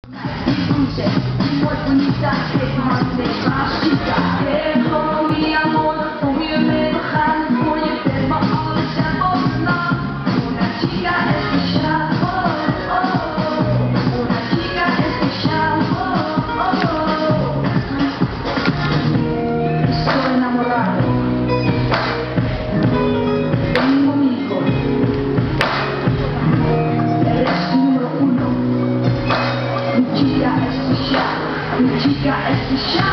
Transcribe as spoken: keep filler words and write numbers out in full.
Dulce, muy bonita, que más de más chica. Dejo mi amor, obviamente dejar por el tema, una chica especial, oh, oh, una chica especial, oh, oh. Estoy enamorado, tengo un hijo, eres número uno. Mi chica especial, mi chica especial.